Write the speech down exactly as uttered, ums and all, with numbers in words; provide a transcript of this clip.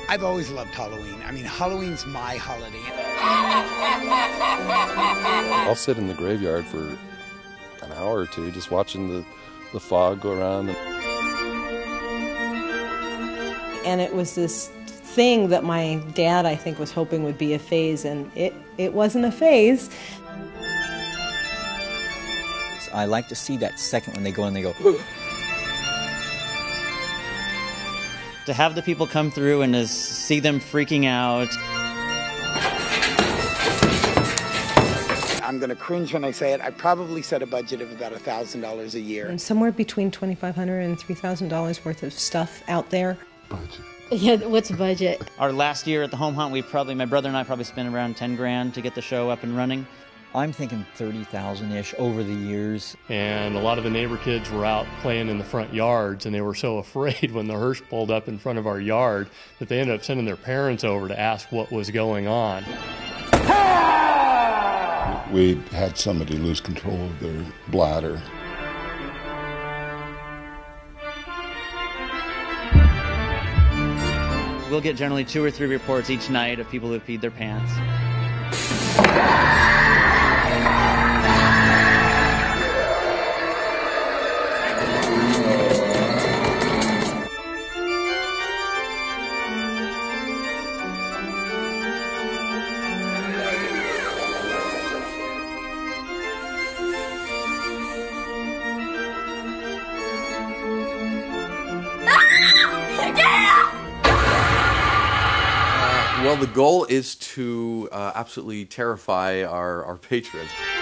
I've always loved Halloween. I mean, Halloween's my holiday. I'll sit in the graveyard for an hour or two just watching the, the fog go around. And it was this thing that my dad, I think, was hoping would be a phase, and it, it wasn't a phase. I like to see that second when they go and they go. To have the people come through and to see them freaking out. I'm going to cringe when I say it. I probably set a budget of about one thousand dollars a year. And somewhere between twenty-five hundred dollars and three thousand dollars worth of stuff out there. Budget. Yeah, what's budget? Our last year at the home hunt, we probably, my brother and I probably spent around ten grand to get the show up and running. I'm thinking thirty thousand-ish over the years. And a lot of the neighbor kids were out playing in the front yards, and they were so afraid when the hearse pulled up in front of our yard that they ended up sending their parents over to ask what was going on. We had somebody lose control of their bladder. We'll get generally two or three reports each night of people who peed their pants. Well, the goal is to uh, absolutely terrify our, our patrons.